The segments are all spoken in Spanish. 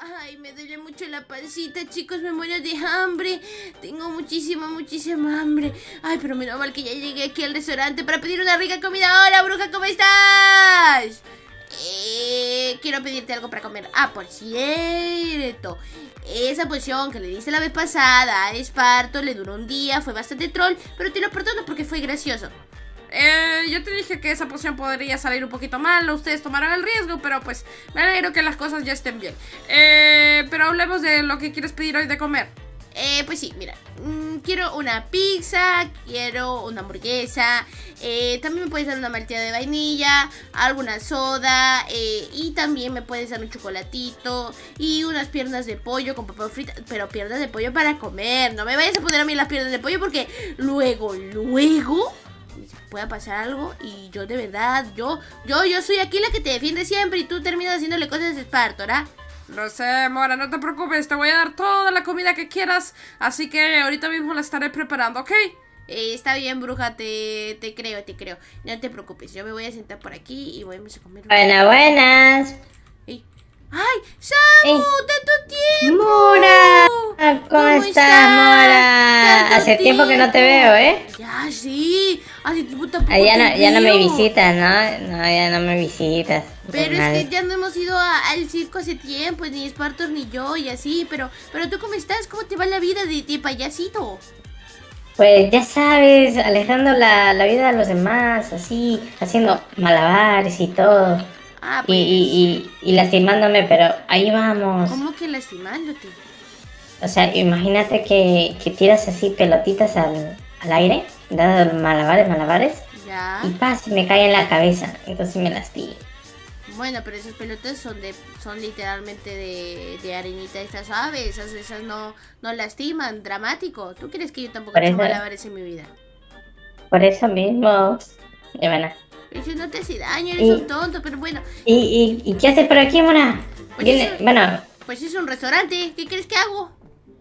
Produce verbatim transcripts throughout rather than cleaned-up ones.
Ay, me duele mucho la pancita, chicos, me muero de hambre. Tengo muchísima, muchísima hambre. Ay, pero menos mal que ya llegué aquí al restaurante para pedir una rica comida. Hola, bruja, ¿cómo estás? Eh, quiero pedirte algo para comer. Ah, por cierto, esa poción que le diste la vez pasada a Esparto le duró un día, fue bastante troll, pero te lo perdono porque fue gracioso. Eh, yo te dije que esa poción podría salir un poquito mal, ustedes tomaron el riesgo, pero pues me alegro que las cosas ya estén bien. Eh, pero hablemos de lo que quieres pedir hoy de comer. Eh, pues sí, mira, mmm, quiero una pizza, quiero una hamburguesa, eh, también me puedes dar una malteada de vainilla, alguna soda, eh, y también me puedes dar un chocolatito y unas piernas de pollo con papa frita, pero piernas de pollo para comer. No me vayas a poner a mí las piernas de pollo porque luego, luego pueda pasar algo y yo de verdad, yo, yo, yo soy aquí la que te defiende siempre y tú terminas haciéndole cosas de Esparto, ¿verdad? Lo sé, Mora, no te preocupes, te voy a dar toda la comida que quieras, así que ahorita mismo la estaré preparando, ¿ok? Eh, está bien, bruja, te, te creo, te creo. No te preocupes, yo me voy a sentar por aquí y vamos a comer. Buenas, buenas. Ey. ¡Ay! ¡Samu! Ey. ¡Tanto tiempo! ¡Mora! ¿Cómo, ¿Cómo estás, estás? Mora? Tanto Hace tiempo que no te veo, ¿eh? Ya, sí. Hace tiempo tampoco Ah, ya, te no, ya no me veo. visitas, ¿no? No, ya no me visitas. Pero Normal. es que ya no hemos ido a- al circo hace tiempo, ni Esparto ni yo y así. Pero, pero tú, ¿cómo estás? ¿Cómo te va la vida de, de payasito? Pues ya sabes, alejando la, la vida de los demás, así, haciendo malabares y todo. Ah, Y, pues. y, y, y lastimándome, pero ahí vamos. ¿Cómo que lastimándote? O sea, imagínate que, que tiras así pelotitas al, al aire, dando malabares, malabares, Ya. y paz, me cae en la cabeza, entonces me lastimo. Bueno, pero esas pelotas son de son literalmente de, de arenita esta suave. Esas, esas no, no lastiman. Dramático. ¿Tú crees que yo tampoco Por he hecho eso- malabares en mi vida? Por eso mismo, Ivana. Eso no te hace daño, eres Y- un tonto, pero bueno. ¿Y, y, y qué haces por aquí, Mona? Pues Viene- eso- bueno, Pues es un restaurante. ¿Qué crees que hago?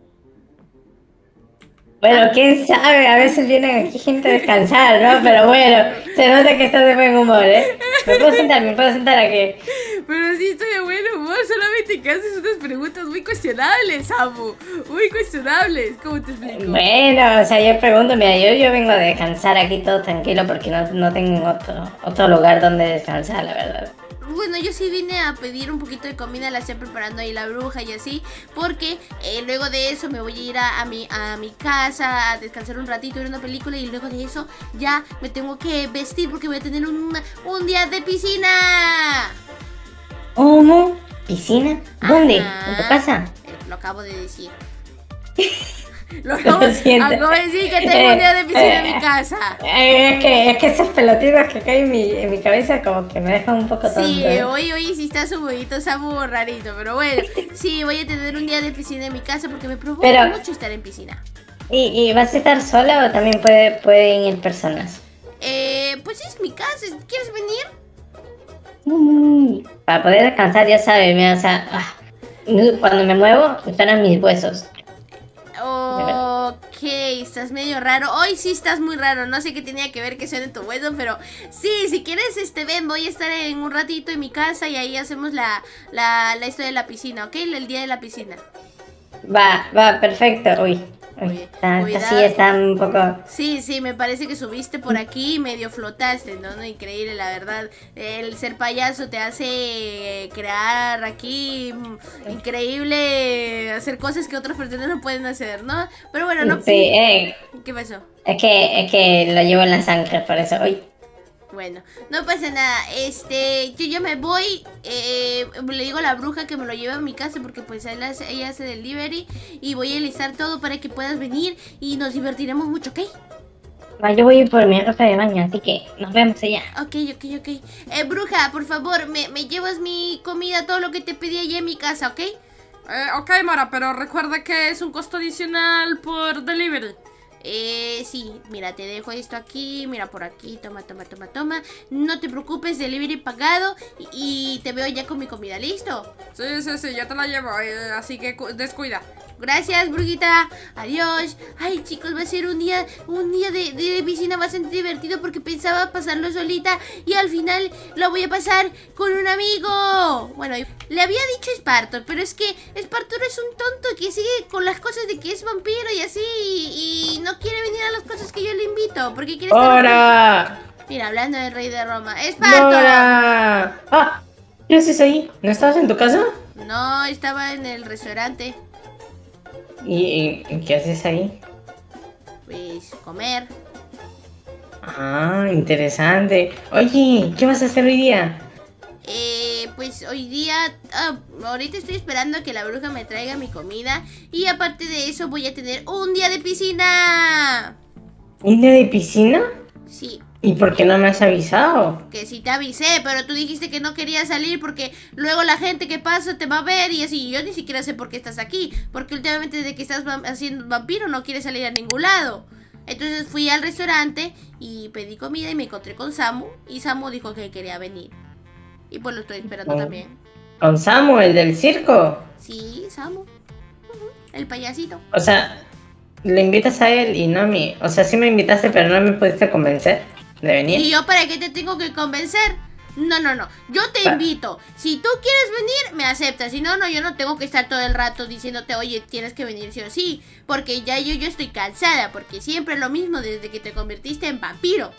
bueno, quién sabe, a veces vienen aquí gente a descansar, ¿no? Pero bueno, se nota que estás de buen humor, ¿eh? ¿Me puedo sentar? ¿Me puedo sentar aquí? Pero sí estoy de buen humor. Solamente que haces unas preguntas muy cuestionables, Samu. Muy cuestionables. ¿Cómo te explico? Bueno, o sea, yo pregunto, mira, yo, yo vengo a descansar aquí todo tranquilo porque no, no tengo otro, otro lugar donde descansar, la verdad. Bueno, yo sí vine a pedir un poquito de comida, la estoy preparando ahí la bruja y así, porque eh, luego de eso me voy a ir a, a, mi, a mi casa a descansar un ratito, ver una película y luego de eso ya me tengo que vestir porque voy a tener un, un día de piscina. ¿Cómo? ¿Piscina? ¿Dónde? Ajá. ¿En tu casa? Eh, lo acabo de decir. Lo acabo, Lo siento. acabo de decir que tengo un día de piscina en mi casa. Eh, es, que, es que esos pelotitos que caen en mi, en mi cabeza como que me dejan un poco tonto. Sí, ¿eh? hoy, hoy sí está un poquito Samu rarito, pero bueno, sí, voy a tener un día de piscina en mi casa porque me provoca Pero- mucho estar en piscina. ¿Y, y vas a estar sola o también puede, pueden ir personas? Eh, pues es mi casa, ¿quieres venir? Mm, para poder descansar, ya sabes, mira, o sea, ah, cuando me muevo, me suenan mis huesos. Ok, estás medio raro. Hoy sí estás muy raro. No sé qué tenía que ver que suene tu hueso, pero sí, si quieres, este, ven, voy a estar en un ratito en mi casa y ahí hacemos la, la, la historia de la piscina, ¿ok? El día de la piscina. Va, va, perfecto. Uy, uy, Oye, está, cuidado. esta sí está un poco... Sí, sí, me parece que subiste por aquí y medio flotaste, ¿no? No, increíble, la verdad. El ser payaso te hace crear aquí mm, increíble, hacer cosas que otras personas no pueden hacer, ¿no? Pero bueno, no. Sí, eh, ¿Qué pasó? es que, es que lo llevo en la sangre, por eso. Uy, Bueno, no pasa nada. Este, yo ya me voy. Eh, le digo a la bruja que me lo lleve a mi casa porque pues ella hace, ella hace delivery y voy a listar todo para que puedas venir y nos divertiremos mucho, ¿ok? va, yo voy a ir por mi ropa de baño, así que nos vemos allá. Ok, ok, ok. Eh, bruja, por favor, me, me llevas mi comida, todo lo que te pedí allá en mi casa, ¿ok? Eh, ok, Mora, pero recuerda que es un costo adicional por delivery. Eh, sí, mira, te dejo esto aquí, mira por aquí, toma, toma, toma, toma. No te preocupes, delivery pagado y, y te veo ya con mi comida, ¿listo? Sí, sí, sí, ya te la llevo, eh, así que cu- descuida. gracias, brujita. Adiós. Ay, chicos, va a ser un día, un día de, de piscina bastante divertido porque pensaba pasarlo solita y al final lo voy a pasar con un amigo. Bueno, le había dicho Spartor, pero es que Spartor es un tonto que sigue con las cosas de que es vampiro y así y, y no quiere venir a las cosas que yo le invito porque quiere estar... ¡Hora! Mira, hablando del rey de Roma. ¡Spartor! ¡Hora! ¡Ah! ¿Qué haces ahí? ¿No estabas en tu casa? No, estaba en el restaurante. ¿Y, y qué haces ahí? Pues comer. Ah, interesante. Oye, ¿qué vas a hacer hoy día? Eh, pues hoy día, ah, ahorita estoy esperando a que la bruja me traiga mi comida. Y aparte de eso voy a tener un día de piscina. ¿Un día de piscina? Sí, ¿Y por qué no me has avisado? que sí te avisé, pero tú dijiste que no querías salir porque luego la gente que pasa te va a ver y así. Yo ni siquiera sé por qué estás aquí, porque últimamente desde que estás vam- haciendo vampiro no quieres salir a ningún lado. Entonces fui al restaurante y pedí comida y me encontré con Samu y Samu dijo que quería venir. Y pues lo estoy esperando Oh. también. ¿Con Samu, el del circo? Sí, Samu. Ujú, el payasito. O sea, le invitas a él y no a mí. O sea, sí me invitaste, pero no me pudiste convencer de venir. ¿Y yo para qué te tengo que convencer? No, no, no. Yo te Pa- invito. Si tú quieres venir, me aceptas. Si no, no, yo no tengo que estar todo el rato diciéndote, oye, tienes que venir sí o sí. Porque ya yo, yo estoy cansada. Porque siempre lo mismo desde que te convertiste en vampiro.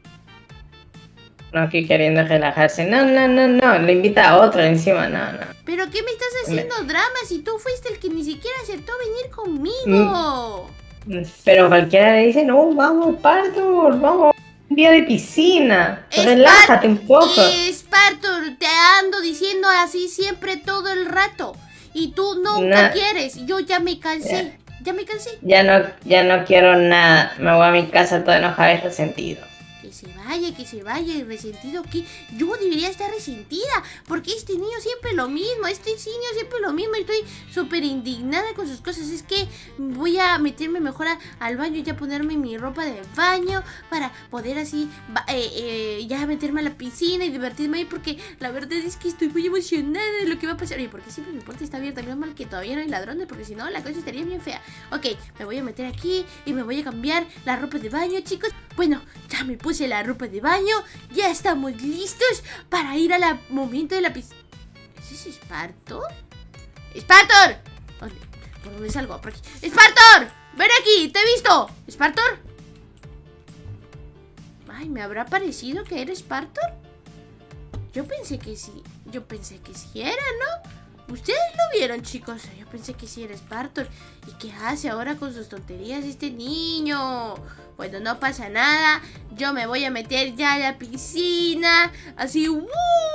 No, aquí queriendo relajarse. No, no, no, no. Le invita a otro encima. No, no. ¿Pero qué me estás haciendo drama si tú fuiste el que ni siquiera aceptó venir conmigo? Pero cualquiera le dice, no, vamos, Partur, vamos. Un día de piscina. Spar- Relájate un poco. Spartor, te ando diciendo así siempre todo el rato. Y tú nunca No. quieres. Yo ya me cansé. Ya me cansé. Ya no, ya no quiero nada. Me voy a mi casa todo enojado y resentido. Que se vaya, que se vaya, y resentido que yo debería estar resentida, porque este niño siempre lo mismo, este niño siempre lo mismo, y estoy súper indignada con sus cosas. Es que voy a meterme mejor a- al baño y ya ponerme mi ropa de baño para poder así ba- eh, eh, ya meterme a la piscina y divertirme ahí, porque la verdad es que estoy muy emocionada de lo que va a pasar. Oye, porque siempre mi puerta está abierta, menos mal que todavía no hay ladrones, porque si no la cosa estaría bien fea. Ok, me voy a meter aquí y me voy a cambiar la ropa de baño, chicos. Bueno, ya me puse la ropa de baño, ya estamos listos para ir al momento de la piscina. ¿Ese es Spartor? ¡Spartor! ¿Dónde? ¿Por dónde salgo? Por aquí. ¡Spartor! ¡Ven aquí! ¡Te he visto! ¿Spartor? Ay, ¿me habrá parecido que era Spartor? Yo pensé que sí. Yo pensé que sí era, ¿no? Ustedes lo vieron, chicos. Yo pensé que sí era Spartor. ¿Y qué hace ahora con sus tonterías este niño? Bueno, no pasa nada. Yo me voy a meter ya a la piscina. Así, ¡uh!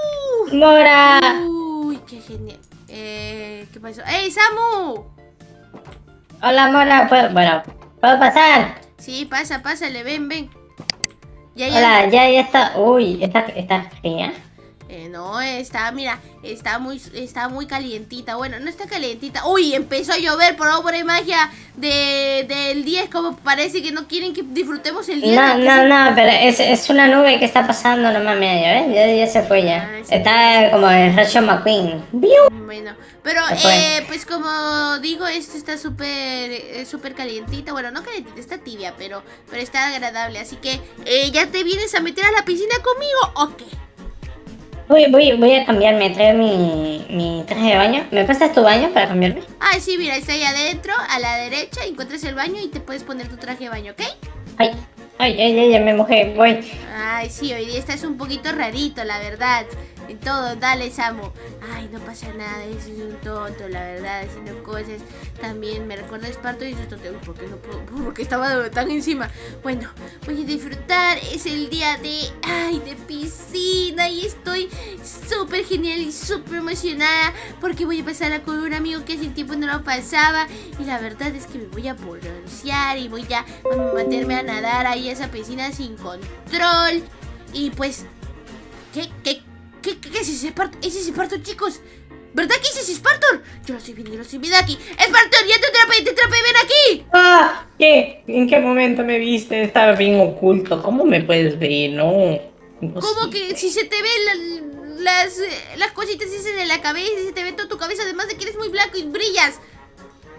¡Mora! Uy, qué genial. Eh, ¿qué pasó? ¡Ey, Samu! Hola, Mora. ¿Puedo- Bueno, ¿puedo pasar? Sí, pasa, pásale, ven, ven. Ya, ya. Hola, ya, ya está. Uy, está, está fría. Eh, no, está, mira, está muy, está muy calientita. Bueno, no está calientita. Uy, empezó a llover por obra y magia de, del día. Es como parece que no quieren que disfrutemos el día. No, de- no, no, pero es, es una nube que está pasando nomás medio, ¿ves? Ya, ya se fue ya. Ah, sí. Está como el Rayo McQueen. ¡Biu! Bueno, pero Se fue. eh, pues como digo, esto está súper eh, súper calientita. Bueno, no calientita, está tibia, pero, pero está agradable. Así que, eh, ¿ya te vienes a meter a la piscina conmigo o qué? Voy, voy, voy a cambiarme, traigo mi, mi traje de baño. ¿Me prestas tu baño para cambiarme? Ah, sí, mira, está ahí adentro, a la derecha, encuentras el baño y te puedes poner tu traje de baño, ¿ok? Ay, ay, ay, ay, ya me mojé, voy. Ay, sí, hoy día estás un poquito rarito, la verdad. En todo, dale, Samu. Ay, no pasa nada, ese es un tonto, la verdad, haciendo cosas. También me recuerda a Esparto y sus tonterías. ¿Por qué no puedo? Porque estaba tan encima. Bueno, voy a disfrutar. Es el día de, ay, de piscina y estoy súper genial y súper emocionada porque voy a pasarla con un amigo que hace tiempo no lo pasaba. Y la verdad es que me voy a broncear y voy a meterme a nadar ahí a esa piscina sin control. Y pues, ¿qué, qué, qué, qué, qué es ese Spartor? ¿Ese es Spartor, chicos? ¿Verdad que ese es Spartor? Yo lo estoy viendo, yo lo estoy viendo aquí. ¡Spartor, ya te atrapé, te atrapé, ven aquí! Ah, ¿qué? ¿En qué momento me viste? Estaba bien oculto. ¿Cómo me puedes ver? No. ¿Cómo que si se te ven la- las, eh, las cositas esas de la cabeza y se te ve toda tu cabeza? Además de que eres muy blanco y brillas.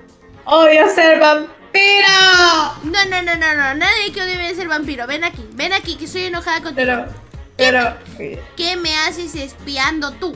¡Odio ser vampiro! No, no, no, no, no. Nadie que debe ser vampiro. Ven aquí, ven aquí, que estoy enojada contigo. Pero, pero... ¿Qué me haces espiando tú?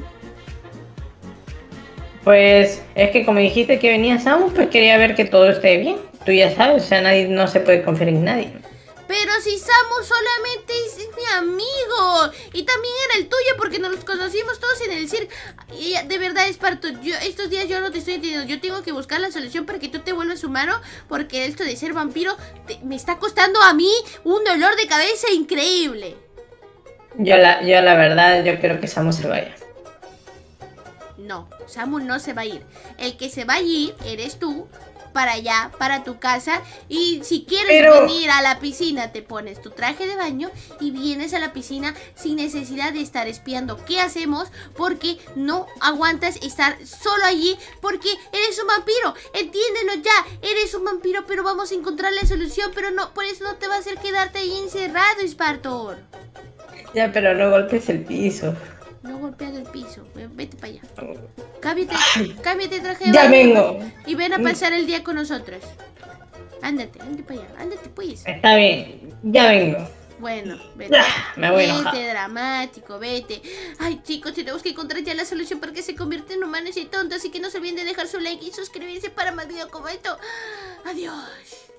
Pues es que como dijiste que venía Samus, pues quería ver que todo esté bien. Tú ya sabes, o sea, nadie, no se puede confiar en nadie. Pero si Samus solamente es, es mi amigo. Y también era el tuyo porque nos los conocimos todos en el circo. Y de verdad, Esparto, yo estos días yo no te estoy entendiendo. Yo tengo que buscar la solución para que tú te vuelvas humano. Porque esto de ser vampiro te- me está costando a mí un dolor de cabeza increíble. Yo la, yo la verdad, yo quiero que Samus se vaya. No, Samus no se va a ir. El que se va a ir eres tú. Para allá, para tu casa. Y si quieres Pero- venir a la piscina, te pones tu traje de baño y vienes a la piscina sin necesidad de estar espiando qué hacemos, porque no aguantas estar solo allí, porque eres un vampiro. Entiéndelo ya, eres un vampiro, pero vamos a encontrar la solución. Pero no, por eso no te va a hacer quedarte ahí encerrado, Spartor. Ya, pero no golpes el piso. No golpeado el piso, vete para allá. Cámbiate, cámbiate de traje de Ya baño vengo. y ven a pasar el día con nosotros. Ándate, ándate para allá, ándate pues. Está bien, ya vengo. Bueno, vete. Me voy a Vete, enojar. dramático, vete. Ay, chicos, tenemos que encontrar ya la solución para que se conviertan en humanos y tontos. Así que no se olviden de dejar su like y suscribirse para más videos como esto. Adiós.